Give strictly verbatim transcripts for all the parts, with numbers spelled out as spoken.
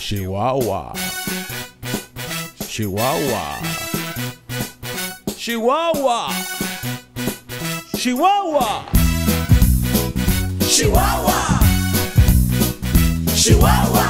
Chihuahua, Chihuahua, Chihuahua, Chihuahua, Chihuahua, Chihuahua,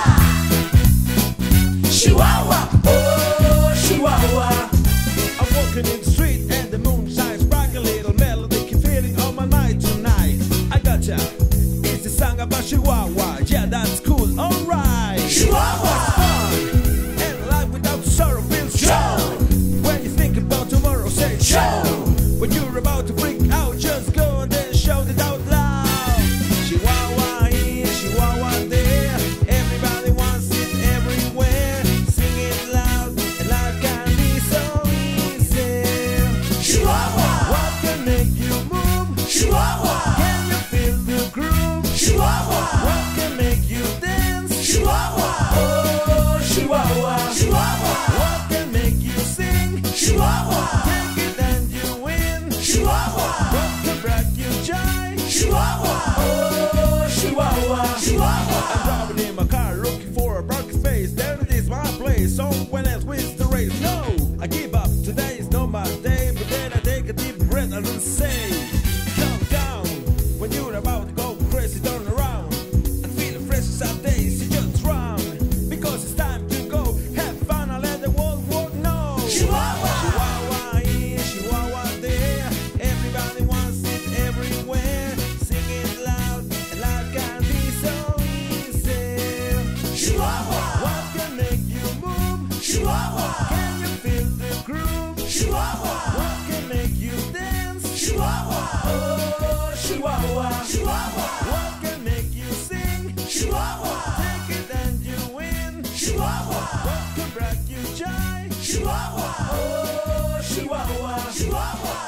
Chihuahua, oh Chihuahua. I'm walking in the street and the moon shines bright, a little melody keep feeling on my mind tonight. I gotcha, it's a song about Chihuahua, yeah that's cool, alright. Chihuahua, fun, and life without sorrow feels strong. When you think about tomorrow, say show. When you're about to freak out, just go and then shout it out loud. Chihuahua here, Chihuahua there, everybody wants it everywhere. Sing it loud, and life can be so easy. Chihuahua, What can make you move? Chihuahua, Can you feel the groove? Chihuahua, What can make you dance? Chihuahua, Oh, Chihuahua, Chihuahua, what can make you sing? Chihuahua, Take it and you win. Chihuahua, What can break you joy? Chihuahua, Oh, Chihuahua, Chihuahua. I'm driving in my car looking for a dark space. There it is, my place. Someone else wins the race. No, I give up. Today is not my day. But then I take a deep breath and then say, calm down. When you're about to go crazy, turn around and feel the fresh sad days. You just run because it's time to go. Have fun and let the whole world know. Chihuahua, Chihuahua here, Chihuahua there. Everybody wants it everywhere. Sing it loud, and life can be so easy. Chihuahua, What can make you move? Chihuahua, Can you feel the groove? Chihuahua, What can make you dance? Chihuahua, Oh, Chihuahua. Chihuahua, What can make you sing? Chihuahua, Take it and you win. Chihuahua, What can break you joy? Chihuahua, Oh, Chihuahua. Chihuahua.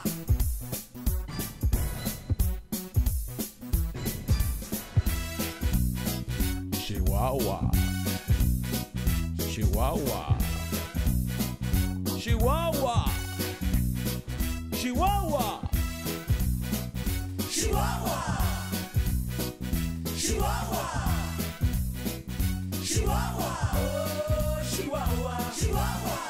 Chihuahua, Chihuahua, Chihuahua, Chihuahua, Chihuahua, Chihuahua, Chihuahua, oh, Chihuahua. Chihuahua.